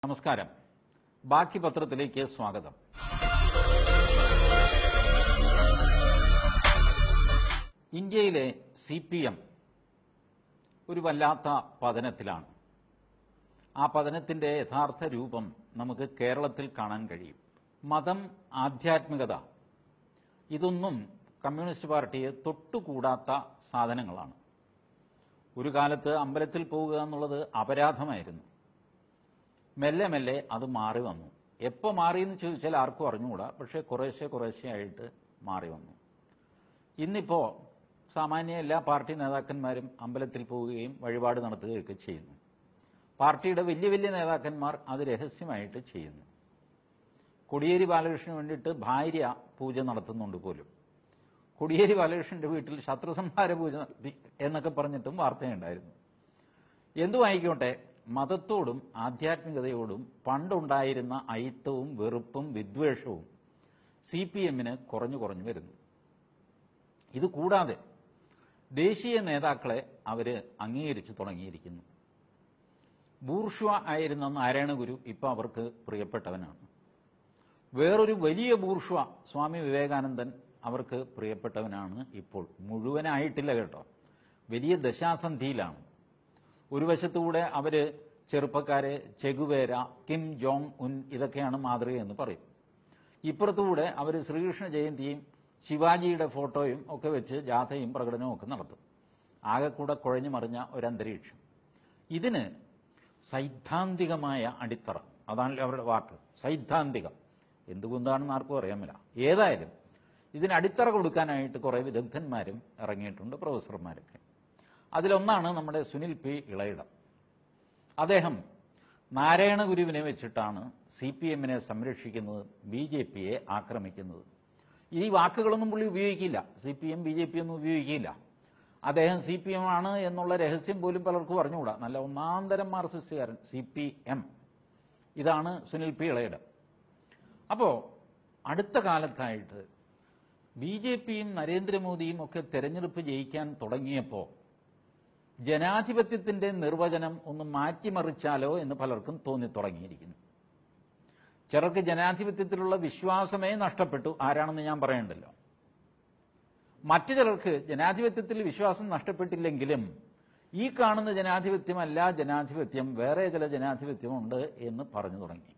നമസ്കാരം. ബാക്കി പത്രത്തിലേക്ക് സ്വാഗതം. ഇന്ത്യയിലെ CPM ഒരു വല്ലാത്ത പതനത്തിലാണ്. ആ പതനത്തിന്റെ യഥാർത്ഥ രൂപം നമുക്ക് കേരളത്തിൽ കാണാൻ കഴിയും. മതം, ആധ്യാത്മികത ഇതൊന്നും കമ്മ്യൂണിസ്റ്റ് പാർട്ടിയെ തൊട്ടുകൂടാത്ത സാധനങ്ങളാണ്. ഒരു കാലത്ത് അമ്പലത്തിൽ പോവുക എന്നുള്ളത് അപരാധമായിരുന്നു. മെല്ലെ മെല്ലെ അത് മാറി വന്നു. എപ്പോൾ മാറിയെന്ന് ചോദിച്ചാൽ ആർക്കും അറിഞ്ഞുകൂടാ. പക്ഷേ കുറേശ്ശെ ആയിട്ട് മാറി വന്നു. ഇന്നിപ്പോൾ സാമാന്യ എല്ലാ പാർട്ടി നേതാക്കന്മാരും അമ്പലത്തിൽ പോവുകയും വഴിപാട് നടത്തുകയൊക്കെ ചെയ്യുന്നു. പാർട്ടിയുടെ വലിയ വലിയ നേതാക്കന്മാർ അത് രഹസ്യമായിട്ട് ചെയ്യുന്നു. കോടിയേരി ബാലകൃഷ്ണന് വേണ്ടിയിട്ട് ഭാര്യ പൂജ നടത്തുന്നുണ്ട് പോലും. കോടിയേരി ബാലകൃഷ്ണന്റെ വീട്ടിൽ ശത്രുസംഹാര പൂജ നടത്തി എന്നൊക്കെ പറഞ്ഞിട്ടും വാർത്തയുണ്ടായിരുന്നു. എന്തുമായിക്കോട്ടെ, മതത്തോടും ആധ്യാത്മികതയോടും പണ്ടുണ്ടായിരുന്ന അയിത്തവും വെറുപ്പും വിദ്വേഷവും CPMന് കുറഞ്ഞു വരുന്നു. ഇത് കൂടാതെ ദേശീയ നേതാക്കളെ അവർ അംഗീകരിച്ചു തുടങ്ങിയിരിക്കുന്നു. ബൂർഷ്വ ആയിരുന്ന നാരായണഗുരു ഇപ്പോൾ അവർക്ക് പ്രിയപ്പെട്ടവനാണ്. വേറൊരു വലിയ ബൂർഷ്വ സ്വാമി വിവേകാനന്ദൻ അവർക്ക് പ്രിയപ്പെട്ടവനാണ്. ഇപ്പോൾ മുഴുവനായിട്ടില്ല കേട്ടോ, വലിയ ദശാസന്ധിയിലാണ്. ഒരു വശത്തുകൂടെ അവർ ചെറുപ്പക്കാരെ ചെഗുവേര, കിം ജോങ് ഉൻ ഇതൊക്കെയാണ് മാതൃകയെന്ന് പറയും. ഇപ്പുറത്തുകൂടെ അവർ ശ്രീകൃഷ്ണ ജയന്തിയും ശിവാജിയുടെ ഫോട്ടോയും ഒക്കെ വെച്ച് ജാഥയും പ്രകടനവും ഒക്കെ നടത്തും. ആകെക്കൂടെ കുഴഞ്ഞു മറിഞ്ഞ ഒരന്തരീക്ഷം. ഇതിന് സൈദ്ധാന്തികമായ അടിത്തറ, അതാണല്ലോ അവരുടെ വാക്ക്, സൈദ്ധാന്തികം. എന്തുകൊണ്ടാണെന്ന് ആർക്കും അറിയാമില്ല. ഏതായാലും ഇതിന് അടിത്തറ കൊടുക്കാനായിട്ട് കുറേ വിദഗ്ധന്മാരും ഇറങ്ങിയിട്ടുണ്ട്, പ്രൊഫസർമാരൊക്കെ. അതിലൊന്നാണ് നമ്മുടെ സുനിൽ P. ഇളയിടം. അദ്ദേഹം നാരായണഗുരുവിനെ വെച്ചിട്ടാണ് CPMനെ സംരക്ഷിക്കുന്നത്, BJPയെ ആക്രമിക്കുന്നത്. ഈ വാക്കുകളൊന്നും പുള്ളി ഉപയോഗിക്കില്ല. CPM BJP ഒന്നും ഉപയോഗിക്കില്ല. അദ്ദേഹം CPM ആണ് എന്നുള്ള രഹസ്യം പോലും പലർക്കും അറിഞ്ഞുകൂടാ. നല്ല ഒന്നാന്തരം മാർക്സിസ്റ്റുകാരൻ CPM. ഇതാണ് സുനിൽ P. ഇളയിടം. അപ്പോൾ അടുത്ത കാലത്തായിട്ട് BJPയും നരേന്ദ്രമോദിയും ഒക്കെ തെരഞ്ഞെടുപ്പ് ജയിക്കാൻ തുടങ്ങിയപ്പോൾ ജനാധിപത്യത്തിന്റെ നിർവചനം ഒന്ന് മാറ്റിമറിച്ചാലോ എന്ന് പലർക്കും തോന്നിത്തുടങ്ങിയിരിക്കുന്നു. ചിലർക്ക് ജനാധിപത്യത്തിലുള്ള വിശ്വാസമേ നഷ്ടപ്പെട്ടു. ആരാണെന്ന് ഞാൻ പറയണ്ടല്ലോ. മറ്റു ചിലർക്ക് ജനാധിപത്യത്തിൽ വിശ്വാസം നഷ്ടപ്പെട്ടില്ലെങ്കിലും ഈ കാണുന്ന ജനാധിപത്യമല്ല ജനാധിപത്യം, വേറെ ചില ജനാധിപത്യമുണ്ട് എന്ന് പറഞ്ഞു തുടങ്ങി.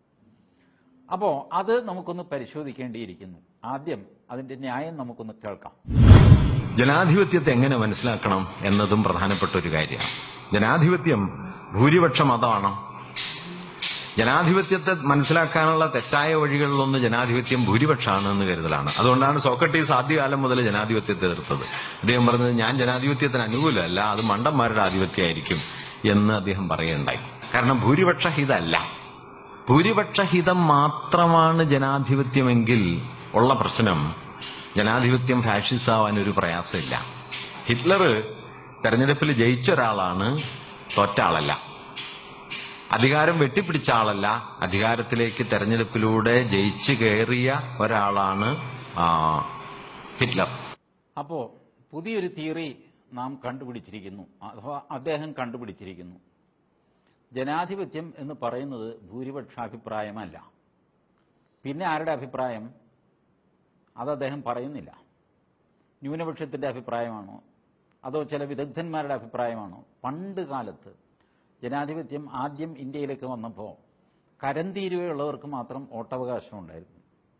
അപ്പോൾ അത് നമുക്കൊന്ന് പരിശോധിക്കേണ്ടിയിരിക്കുന്നു. ആദ്യം അതിന്റെ ന്യായം നമുക്കൊന്ന് കേൾക്കാം. ജനാധിപത്യത്തെ എങ്ങനെ മനസ്സിലാക്കണം എന്നതും പ്രധാനപ്പെട്ട ഒരു കാര്യമാണ്. ജനാധിപത്യം ഭൂരിപക്ഷ മതമാണ്. ജനാധിപത്യത്തെ മനസ്സിലാക്കാനുള്ള തെറ്റായ വഴികളിലൊന്ന് ജനാധിപത്യം ഭൂരിപക്ഷമാണ് എന്ന് കരുതലാണ്. അതുകൊണ്ടാണ് സോക്രട്ടീസ് ആദ്യകാലം മുതൽ ജനാധിപത്യത്തെ എതിർത്തത്. അദ്ദേഹം പറഞ്ഞത്, ഞാൻ ജനാധിപത്യത്തിന് അനുകൂലമല്ല, അത് മണ്ടന്മാരുടെ ആധിപത്യമായിരിക്കും എന്ന് അദ്ദേഹം പറയുകയുണ്ടായി. കാരണം ഭൂരിപക്ഷഹിതമല്ല. ഭൂരിപക്ഷഹിതം മാത്രമാണ് ജനാധിപത്യമെങ്കിൽ ഉള്ള പ്രശ്നം, ജനാധിപത്യം ഫാഷിസാവാൻ ഒരു പ്രയാസമില്ല. ഹിറ്റ്ലർ തെരഞ്ഞെടുപ്പിൽ ജയിച്ച ഒരാളാണ്, തോറ്റ ആളല്ല. അധികാരം വെട്ടിപ്പിടിച്ച ആളല്ല, അധികാരത്തിലേക്ക് തെരഞ്ഞെടുപ്പിലൂടെ ജയിച്ചു കയറിയ ഒരാളാണ് ഹിറ്റ്ലർ. അപ്പോ പുതിയൊരു തിയറി നാം കണ്ടുപിടിച്ചിരിക്കുന്നു, അഥവാ അദ്ദേഹം കണ്ടുപിടിച്ചിരിക്കുന്നു. ജനാധിപത്യം എന്ന് പറയുന്നത് ഭൂരിപക്ഷാഭിപ്രായമല്ല. പിന്നെ ആരുടെ അഭിപ്രായം? അത് അദ്ദേഹം പറയുന്നില്ല. ന്യൂനപക്ഷത്തിന്റെ അഭിപ്രായമാണോ, അതോ ചില വിദഗ്ധന്മാരുടെ അഭിപ്രായമാണോ? പണ്ട് കാലത്ത് ജനാധിപത്യം ആദ്യം ഇന്ത്യയിലേക്ക് വന്നപ്പോൾ കരന്തീരുവയുള്ളവർക്ക് മാത്രം വോട്ടവകാശം ഉണ്ടായിരുന്നു.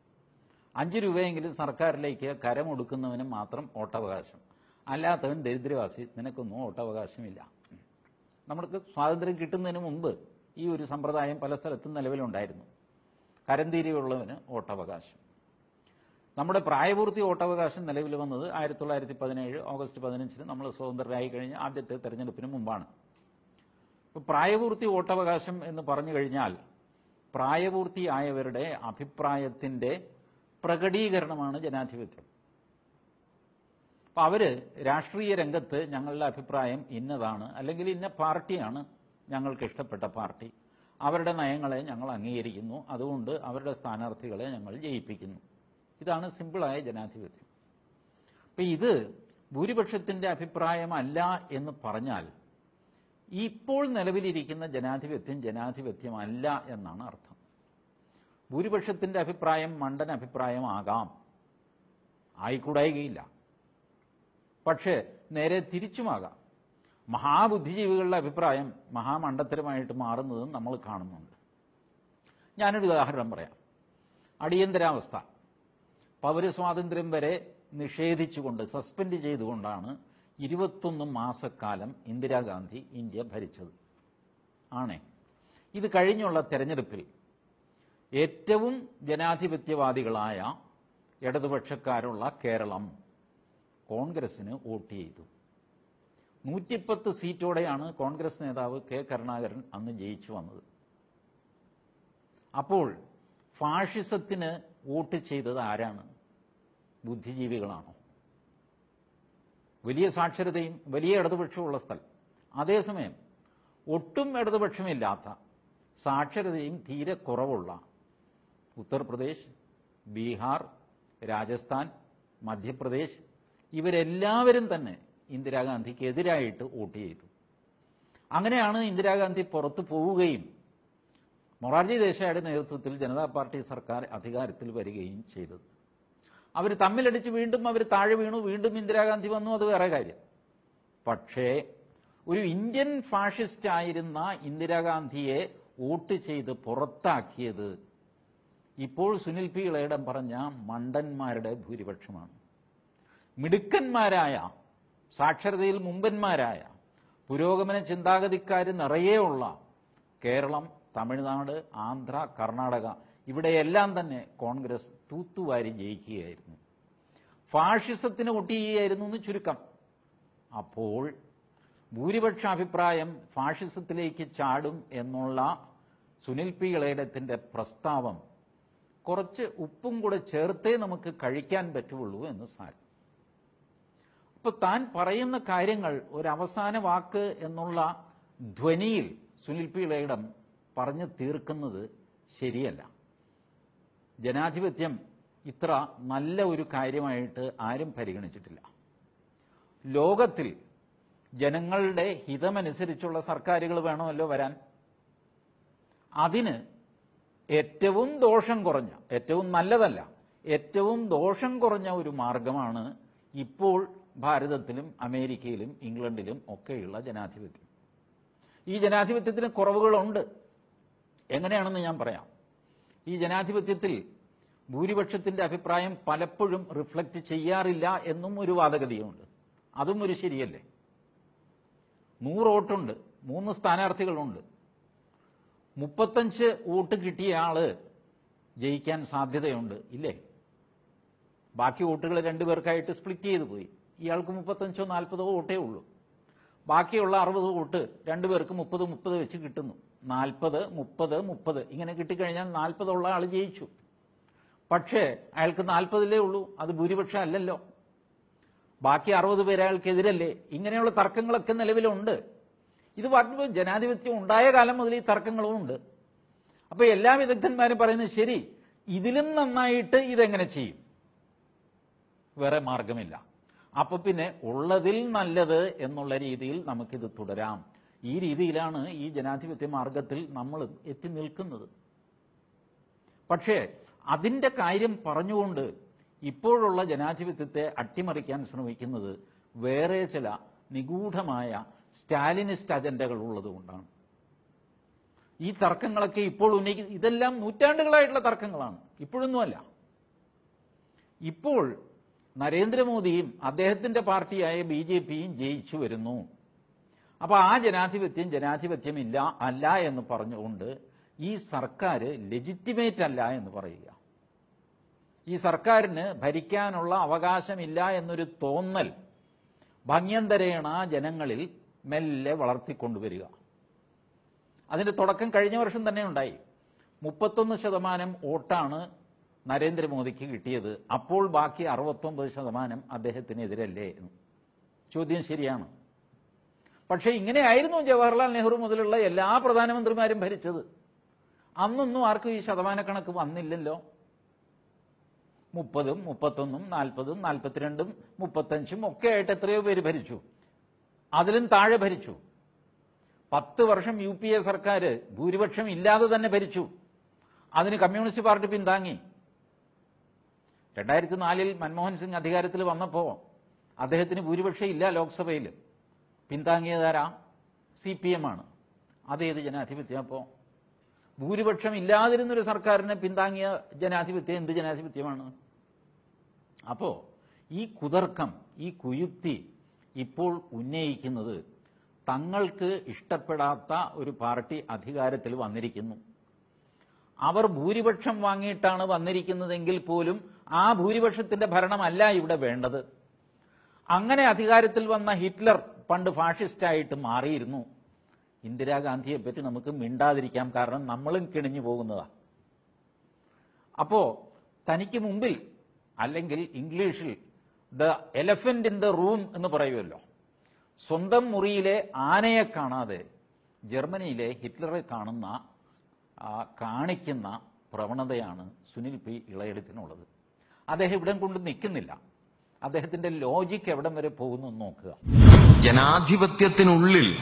5 രൂപയെങ്കിലും സർക്കാരിലേക്ക് കരമൊടുക്കുന്നവന് മാത്രം വോട്ടവകാശം, അല്ലാത്തവൻ ദരിദ്രവാസി, നിനക്കൊന്നും വോട്ടവകാശമില്ല. നമുക്ക് സ്വാതന്ത്ര്യം കിട്ടുന്നതിന് മുമ്പ് ഈ ഒരു സമ്പ്രദായം പല സ്ഥലത്തും നിലവിലുണ്ടായിരുന്നു. കരന്തീരുവയുള്ളവന് വോട്ടവകാശം. നമ്മുടെ പ്രായപൂർത്തി വോട്ടവകാശം നിലവിൽ വന്നത് 1917 ഓഗസ്റ്റ് 15 നമ്മൾ സ്വതന്ത്രരായി കഴിഞ്ഞ ആദ്യത്തെ തെരഞ്ഞെടുപ്പിന് മുമ്പാണ്. ഇപ്പോൾ പ്രായപൂർത്തി വോട്ടവകാശം എന്ന് പറഞ്ഞു കഴിഞ്ഞാൽ പ്രായപൂർത്തിയായവരുടെ അഭിപ്രായത്തിന്റെ പ്രകടീകരണമാണ് ജനാധിപത്യം. അപ്പം അവര് രാഷ്ട്രീയ രംഗത്ത് ഞങ്ങളുടെ അഭിപ്രായം ഇന്നതാണ്, അല്ലെങ്കിൽ ഇന്ന പാർട്ടിയാണ് ഞങ്ങൾക്ക് ഇഷ്ടപ്പെട്ട പാർട്ടി, അവരുടെ നയങ്ങളെ ഞങ്ങൾ അംഗീകരിക്കുന്നു, അതുകൊണ്ട് അവരുടെ സ്ഥാനാർത്ഥികളെ ഞങ്ങൾ ജയിപ്പിക്കുന്നു. ഇതാണ് സിമ്പിളായ ജനാധിപത്യം. അപ്പം ഇത് ഭൂരിപക്ഷത്തിന്റെ അഭിപ്രായമല്ല എന്ന് പറഞ്ഞാൽ ഇപ്പോൾ നിലവിലിരിക്കുന്ന ജനാധിപത്യം ജനാധിപത്യമല്ല എന്നാണ് അർത്ഥം. ഭൂരിപക്ഷത്തിൻ്റെ അഭിപ്രായം മണ്ടൻ അഭിപ്രായമാകാം, ആയിക്കൂടായികയില്ല. പക്ഷേ നേരെ തിരിച്ചുമാകാം. മഹാബുദ്ധിജീവികളുടെ അഭിപ്രായം മഹാമണ്ടത്തരമായിട്ട് മാറുന്നതും നമ്മൾ കാണുന്നുണ്ട്. ഞാനൊരു ഉദാഹരണം പറയാം. അടിയന്തരാവസ്ഥ പൗരസ്വാതന്ത്ര്യം വരെ നിഷേധിച്ചുകൊണ്ട്, സസ്പെൻഡ് ചെയ്തുകൊണ്ടാണ് 21 മാസക്കാലം ഇന്ദിരാഗാന്ധി ഇന്ത്യ ഭരിച്ചത്. ആണേ, ഇത് കഴിഞ്ഞുള്ള തെരഞ്ഞെടുപ്പിൽ ഏറ്റവും ജനാധിപത്യവാദികളായ ഇടതുപക്ഷക്കാരുള്ള കേരളം കോൺഗ്രസിന് വോട്ട് ചെയ്തു. 110 സീറ്റോടെയാണ് കോൺഗ്രസ് നേതാവ് കെ കരുണാകരൻ അന്ന് ജയിച്ചു വന്നത്. അപ്പോൾ ഫാഷിസത്തിന് വോട്ട് ചെയ്തത് ആരാണ്? ബുദ്ധിജീവികളാണോ? വലിയ സാക്ഷരതയും വലിയ ഇടതുപക്ഷമുള്ള സ്ഥലം. അതേസമയം ഒട്ടും ഇടതുപക്ഷമില്ലാത്ത, സാക്ഷരതയും തീരെ കുറവുള്ള ഉത്തർപ്രദേശ്, ബീഹാർ, രാജസ്ഥാൻ, മധ്യപ്രദേശ് ഇവരെല്ലാവരും തന്നെ ഇന്ദിരാഗാന്ധിക്ക് എതിരായിട്ട് വോട്ട് ചെയ്തു. അങ്ങനെയാണ് ഇന്ദിരാഗാന്ധി പുറത്തു പോവുകയും മൊറാർജി ദേശായിയുടെ നേതൃത്വത്തിൽ ജനതാ പാർട്ടി സർക്കാർ അധികാരത്തിൽ വരികയും ചെയ്തത്. അവർ തമ്മിലടിച്ച് വീണ്ടും അവർ താഴെ വീണു, വീണ്ടും ഇന്ദിരാഗാന്ധി വന്നു, അത് വേറെ കാര്യം. പക്ഷേ ഒരു ഇന്ത്യൻ ഫാഷിസ്റ്റ് ആയിരുന്ന ഇന്ദിരാഗാന്ധിയെ വോട്ട് ചെയ്ത് പുറത്താക്കിയത് ഇപ്പോൾ സുനിൽ പി ഇളയിടം പറഞ്ഞ മണ്ടന്മാരുടെ ഭൂരിപക്ഷമാണ്. മിടുക്കന്മാരായ, സാക്ഷരതയിൽ മുമ്പന്മാരായ, പുരോഗമന ചിന്താഗതിക്കാർ നിറയെയുള്ള കേരളം, തമിഴ്നാട്, ആന്ധ്ര, കർണാടക ഇവിടെയെല്ലാം തന്നെ കോൺഗ്രസ് തൂത്തുവാരി ജയിക്കുകയായിരുന്നു. ഫാഷിസത്തിന് വോട്ട് ചെയ്യുകയായിരുന്നു എന്ന് ചുരുക്കം. അപ്പോൾ ഭൂരിപക്ഷ അഭിപ്രായം ഫാഷിസത്തിലേക്ക് ചാടും എന്നുള്ള സുനിൽ പി ഇളയിടത്തിൻ്റെ പ്രസ്താവം കുറച്ച് ഉപ്പും കൂടെ ചേർത്തേ നമുക്ക് കഴിക്കാൻ പറ്റുള്ളൂ എന്ന് സാരം. അപ്പോൾ താൻ പറയുന്ന കാര്യങ്ങൾ ഒരവസാന വാക്ക് എന്നുള്ള ധ്വനിയിൽ സുനിൽ പി ഇളയിടം പറഞ്ഞു തീർക്കുന്നത് ശരിയല്ല. ജനാധിപത്യം ഇത്ര നല്ല ഒരു കാര്യമായിട്ട് ആരും പരിഗണിച്ചിട്ടില്ല. ലോകത്തിൽ ജനങ്ങളുടെ ഹിതമനുസരിച്ചുള്ള സർക്കാരുകൾ വേണമല്ലോ വരാൻ. അതിന് ഏറ്റവും ദോഷം കുറഞ്ഞ, ഏറ്റവും നല്ലതല്ല, ഏറ്റവും ദോഷം കുറഞ്ഞ ഒരു മാർഗമാണ് ഇപ്പോൾ ഭാരതത്തിലും അമേരിക്കയിലും ഇംഗ്ലണ്ടിലും ഒക്കെയുള്ള ജനാധിപത്യം. ഈ ജനാധിപത്യത്തിന് കുറവുകളുണ്ട്. എങ്ങനെയാണെന്ന് ഞാൻ പറയാം. ഈ ജനാധിപത്യത്തിൽ ഭൂരിപക്ഷത്തിൻ്റെ അഭിപ്രായം പലപ്പോഴും റിഫ്ലക്റ്റ് ചെയ്യാറില്ല എന്നും ഒരു വാദഗതിയുണ്ട്. അതും ഒരു ശരിയല്ലേ? 100 വോട്ടുണ്ട്, 3 സ്ഥാനാർത്ഥികളുണ്ട്. 35 വോട്ട് കിട്ടിയ ആള് ജയിക്കാൻ സാധ്യതയുണ്ട്, ഇല്ലേ? ബാക്കി വോട്ടുകൾ 2 പേർക്കായിട്ട് സ്പ്ലിറ്റ് ചെയ്തു പോയി. ഇയാൾക്ക് 35 40 വോട്ടേ ഉള്ളൂ. ബാക്കിയുള്ള 60 വോട്ട് 2 പേർക്ക് 30 വെച്ച് കിട്ടുന്നു. 40 30 30 ഇങ്ങനെ കിട്ടിക്കഴിഞ്ഞാൽ 40 ഉള്ള ആൾ ജയിച്ചു. പക്ഷേ അയാൾക്ക് 40 ഉള്ളൂ, അത് ഭൂരിപക്ഷം അല്ലല്ലോ. ബാക്കി 60 പേര് അയാൾക്കെതിരല്ലേ? ഇങ്ങനെയുള്ള തർക്കങ്ങളൊക്കെ നിലവിലുണ്ട്. ഇത് പറയുമ്പോൾ ജനാധിപത്യം ഉണ്ടായ കാലം മുതൽ ഈ തർക്കങ്ങളും ഉണ്ട്. അപ്പോൾ എല്ലാ വിദഗ്ധന്മാരും പറയുന്നത് ശരി, ഇതിലും നന്നായിട്ട് ഇതെങ്ങനെ ചെയ്യും? വേറെ മാർഗമില്ല. അപ്പൊ പിന്നെ ഉള്ളതിൽ നല്ലത് എന്നുള്ള രീതിയിൽ നമുക്കിത് തുടരാം. ഈ രീതിയിലാണ് ഈ ജനാധിപത്യ മാർഗത്തിൽ നമ്മൾ എത്തി നിൽക്കുന്നത്. പക്ഷേ അതിൻ്റെ കാര്യം പറഞ്ഞുകൊണ്ട് ഇപ്പോഴുള്ള ജനാധിപത്യത്തെ അട്ടിമറിക്കാൻ ശ്രമിക്കുന്നത് വേറെ ചില നിഗൂഢമായ സ്റ്റാലിനിസ്റ്റ് അജണ്ടകൾ ഉള്ളതുകൊണ്ടാണ്. ഈ തർക്കങ്ങളൊക്കെ ഇപ്പോൾ ഇതെല്ലാം നൂറ്റാണ്ടുകളായിട്ടുള്ള തർക്കങ്ങളാണ്, ഇപ്പോഴൊന്നുമല്ല. ഇപ്പോൾ നരേന്ദ്രമോദിയും അദ്ദേഹത്തിൻ്റെ പാർട്ടിയായ BJPയും ജയിച്ചു വരുന്നു. അപ്പോൾ ആ ജനാധിപത്യമില്ല അല്ല എന്ന് പറഞ്ഞുകൊണ്ട് ഈ സർക്കാർ ലെജിറ്റിമേറ്റ് അല്ല എന്ന് പറയുക. ഈ സർക്കാരിന് ഭരിക്കാനുള്ള അവകാശമില്ല എന്നൊരു തോന്നൽ ഭംഗ്യന്തരേണ ജനങ്ങളിൽ മെല്ലെ വളർത്തിക്കൊണ്ടുവരിക. അതിൻ്റെ തുടക്കം കഴിഞ്ഞ വർഷം തന്നെ ഉണ്ടായി. 31% വോട്ടാണ് നരേന്ദ്രമോദിക്ക് കിട്ടിയത്. അപ്പോൾ ബാക്കി 69% അദ്ദേഹത്തിനെതിരല്ലേ? ചോദ്യം ശരിയാണ്. പക്ഷേ ഇങ്ങനെയായിരുന്നു ജവഹർലാൽ നെഹ്റു മുതലുള്ള എല്ലാ പ്രധാനമന്ത്രിമാരും ഭരിച്ചത്. അന്നൊന്നും ആർക്കും ഈ ശതമാനക്കണക്ക് വന്നില്ലല്ലോ. 30, 31, 40, 42, 35 ഒക്കെ ആയിട്ട് എത്രയോ പേര് ഭരിച്ചു. അതിലും താഴെ ഭരിച്ചു. 10 വർഷം UPA സർക്കാർ ഭൂരിപക്ഷം ഇല്ലാതെ തന്നെ ഭരിച്ചു. അതിന് കമ്മ്യൂണിസ്റ്റ് പാർട്ടി പിന്താങ്ങി. 2004 മൻമോഹൻ സിംഗ് അധികാരത്തിൽ വന്നപ്പോൾ അദ്ദേഹത്തിന് ഭൂരിപക്ഷം ഇല്ല ലോക്സഭയിൽ. പിന്താങ്ങിയതാരാ? CPM ആണ്. അതേത് ജനാധിപത്യം? അപ്പോൾ ഭൂരിപക്ഷം ഇല്ലാതിരുന്നൊരു സർക്കാരിനെ പിന്താങ്ങിയ ജനാധിപത്യം എന്ത് ജനാധിപത്യമാണ്? അപ്പോൾ ഈ കുതർക്കം, ഈ കുയുക്തി ഇപ്പോൾ ഉന്നയിക്കുന്നത് തങ്ങൾക്ക് ഇഷ്ടപ്പെടാത്ത ഒരു പാർട്ടി അധികാരത്തിൽ വന്നിരിക്കുന്നു. അവർ ഭൂരിപക്ഷം വാങ്ങിയിട്ടാണ് വന്നിരിക്കുന്നതെങ്കിൽ പോലും ആ ഭൂരിപക്ഷത്തിന്റെ ഭരണമല്ല ഇവിടെ വേണ്ടത്. അങ്ങനെ അധികാരത്തിൽ വന്ന ഹിറ്റ്ലർ പണ്ട് ഫാഷിസ്റ്റായിട്ട് മാറിയിരുന്നു. ഇന്ദിരാഗാന്ധിയെ പറ്റി നമുക്ക് മിണ്ടാതിരിക്കാം, കാരണം നമ്മളും കിണിഞ്ഞു പോകുന്നതാ. അപ്പോ തനിക്ക് മുമ്പിൽ, അല്ലെങ്കിൽ ഇംഗ്ലീഷിൽ the elephant in the room എന്ന് പറയുമല്ലോ, സ്വന്തം മുറിയിലെ ആനയെ കാണാതെ ജർമ്മനിയിലെ ഹിറ്റ്ലറെ കാണിക്കുന്ന പ്രവണതയാണ് സുനിൽ പി ഇളയെഴുത്തിനുള്ളത്. അദ്ദേഹം ഇവിടം കൊണ്ട് നിൽക്കുന്നില്ല. അദ്ദേഹത്തിന്റെ ലോജിക്ക് എവിടം വരെ പോകുന്നു എന്ന് നോക്കുക. ജനാധിപത്യത്തിനുള്ളിൽ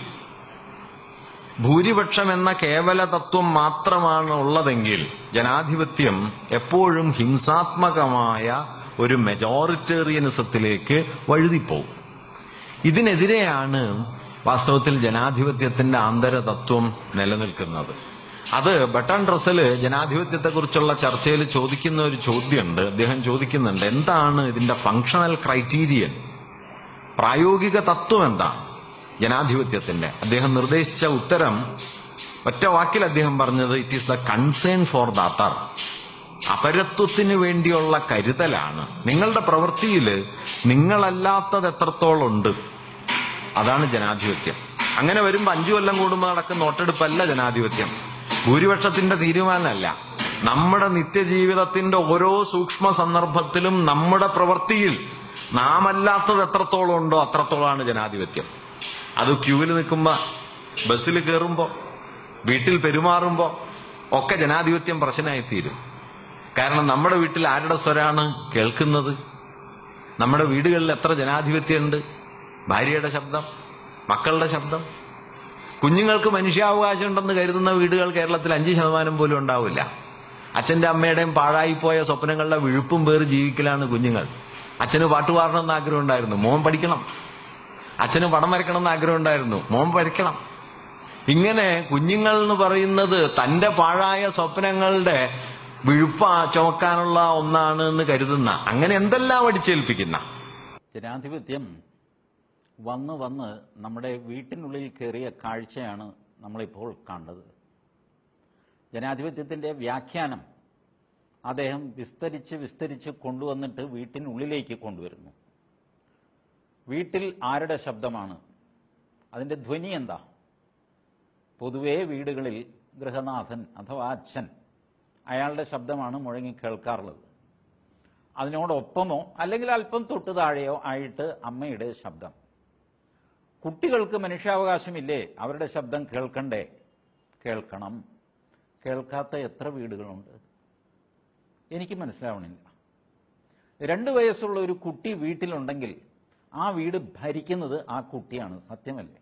ഭൂരിപക്ഷം എന്ന കേവല തത്വം മാത്രമാണ് ഉള്ളതെങ്കിൽ ജനാധിപത്യം എപ്പോഴും ഹിംസാത്മകമായ ഒരു മെജോറിറ്റേറിയനിസത്തിലേക്ക് വഴുതിപ്പോകും. ഇതിനെതിരെയാണ് വാസ്തവത്തിൽ ജനാധിപത്യത്തിന്റെ ആന്തരതത്വം നിലനിൽക്കുന്നത്. അത് ബർട്രാൻഡ് റസ്സൽ ജനാധിപത്യത്തെക്കുറിച്ചുള്ള ചർച്ചയിൽ ചോദിക്കുന്ന ഒരു ചോദ്യമുണ്ട്. അദ്ദേഹം ചോദിക്കുന്നുണ്ട്, എന്താണ് ഇതിന്റെ ഫങ്ഷണൽ ക്രൈറ്റീരിയൻ, പ്രായോഗിക തത്വം എന്താണ് ജനാധിപത്യത്തിന്റെ? അദ്ദേഹം നിർദ്ദേശിച്ച ഉത്തരം ഒറ്റ വാക്കിൽ അദ്ദേഹം പറഞ്ഞത്, it is the concern for the other. അപരത്വത്തിന് വേണ്ടിയുള്ള കരുതലാണ്. നിങ്ങളുടെ പ്രവൃത്തിയിൽ നിങ്ങളല്ലാത്തത് എത്രത്തോളം ഉണ്ട്, അതാണ് ജനാധിപത്യം. അങ്ങനെ വരുമ്പോൾ 5 കൊല്ലം കൂടുമ്പോൾ നടക്കുന്ന വോട്ടെടുപ്പല്ല ജനാധിപത്യം, ഭൂരിപക്ഷത്തിന്റെ തീരുമാനമല്ല. നമ്മുടെ നിത്യജീവിതത്തിന്റെ ഓരോ സൂക്ഷ്മ സന്ദർഭത്തിലും നമ്മുടെ പ്രവൃത്തിയിൽ നാം അല്ലാത്തത് എത്രത്തോളം ഉണ്ടോ അത്രത്തോളമാണ് ജനാധിപത്യം. അത് ക്യൂവിൽ നിൽക്കുമ്പോ, ബസ്സിൽ കയറുമ്പോ, വീട്ടിൽ പെരുമാറുമ്പോ ഒക്കെ ജനാധിപത്യം പ്രശ്നമായി തീരും. കാരണം നമ്മുടെ വീട്ടിൽ ആരുടെ സ്വരാണ് കേൾക്കുന്നത്? നമ്മുടെ വീടുകളിൽ എത്ര ജനാധിപത്യമുണ്ട്? ഭാര്യയുടെ ശബ്ദം, മക്കളുടെ ശബ്ദം. കുഞ്ഞുങ്ങൾക്ക് മനുഷ്യാവകാശം ഉണ്ടെന്ന് കരുതുന്ന വീടുകൾ കേരളത്തിൽ 5% പോലും ഉണ്ടാവില്ല. അച്ഛന്റെ അമ്മയുടെയും പാഴായിപ്പോയ സ്വപ്നങ്ങളുടെ വിഴുപ്പും പേറി ജീവിക്കലാണ് കുഞ്ഞുങ്ങൾ. അച്ഛന് പാട്ട് പാടണമെന്ന് ആഗ്രഹം ഉണ്ടായിരുന്നു, മോൻ പഠിക്കണം. അച്ഛന് പടം വരയ്ക്കണമെന്ന് ആഗ്രഹം ഉണ്ടായിരുന്നു, മോൻ വരയ്ക്കണം. ഇങ്ങനെ കുഞ്ഞുങ്ങൾ എന്ന് പറയുന്നത് തന്റെ പാഴായ സ്വപ്നങ്ങളുടെ വിഴുപ്പ ചുമക്കാനുള്ള ഒന്നാണ് എന്ന് കരുതുന്ന, അങ്ങനെ എന്തെല്ലാം അടിച്ചേൽപ്പിക്കുന്ന ജനാധിപത്യം വന്ന് നമ്മുടെ വീട്ടിനുള്ളിൽ കയറിയ കാഴ്ചയാണ് നമ്മളിപ്പോൾ കണ്ടത്. ജനാധിപത്യത്തിന്റെ വ്യാഖ്യാനം അദ്ദേഹം വിസ്തരിച്ച് കൊണ്ടുവന്നിട്ട് വീട്ടിനുള്ളിലേക്ക് കൊണ്ടുവരുന്നു. വീട്ടിൽ ആരുടെ ശബ്ദമാണ്? അതിന്റെ ധ്വനി എന്താ? പൊതുവേ വീടുകളിൽ ഗൃഹനാഥൻ അഥവാ അച്ഛൻ, അയാളുടെ ശബ്ദമാണ് മുഴങ്ങി കേൾക്കാറുള്ളത്. അതിനോടൊപ്പമോ അല്ലെങ്കിൽ അല്പം തൊട്ട് താഴെയോ ആയിട്ട് അമ്മയുടെ ശബ്ദം. കുട്ടികൾക്ക് മനുഷ്യാവകാശമില്ലേ? അവരുടെ ശബ്ദം കേൾക്കണ്ടേ? കേൾക്കണം. കേൾക്കാത്ത എത്ര വീടുകളുണ്ട്? എനിക്ക് മനസ്സിലാവണില്ല. 2 വയസ്സുള്ള ഒരു കുട്ടി വീട്ടിലുണ്ടെങ്കിൽ ആ വീട് ഭരിക്കുന്നത് ആ കുട്ടിയാണ്, സത്യമല്ലേ?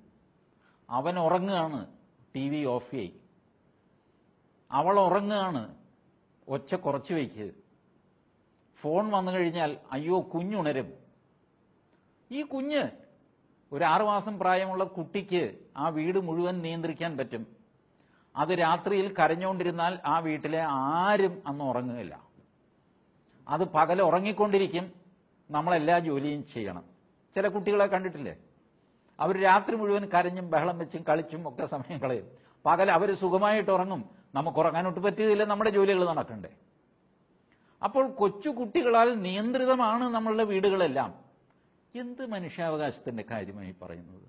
അവൻ ഉറങ്ങുകയാണ്, TV ഓഫ് ചെയ്യും. അവൾ ഉറങ്ങുകയാണ്, ഒച്ച കുറച്ച് വയ്ക്ക്. ഫോൺ വന്നു കഴിഞ്ഞാൽ അയ്യോ കുഞ്ഞുണരും. ഈ കുഞ്ഞ്, ഒരു 6 മാസം പ്രായമുള്ള കുട്ടിക്ക് ആ വീട് മുഴുവൻ നിയന്ത്രിക്കാൻ പറ്റും. അത് രാത്രിയിൽ കരഞ്ഞുകൊണ്ടിരുന്നാൽ ആ വീട്ടിലെ ആരും അന്ന് ഉറങ്ങുകയില്ല. അത് പകൽ ഉറങ്ങിക്കൊണ്ടിരിക്കും, നമ്മളെല്ലാ ജോലിയും ചെയ്യണം. ചില കുട്ടികളെ കണ്ടിട്ടില്ലേ? അവർ രാത്രി മുഴുവൻ കരഞ്ഞും ബഹളം വെച്ചും കളിച്ചും ഒക്കെ സമയം കളയും. പകൽ അവർ സുഖമായിട്ട് ഉറങ്ങും. നമുക്ക് ഉറങ്ങാനൊട്ട് പറ്റിയതില്ല, നമ്മുടെ ജോലികൾ നടക്കണ്ടേ? അപ്പോൾ കൊച്ചു കുട്ടികളാൽ നിയന്ത്രിതമാണ് നമ്മളുടെ വീടുകളെല്ലാം. എന്ത് മനുഷ്യാവകാശത്തിന്റെ കാര്യമായി പറയുന്നത്?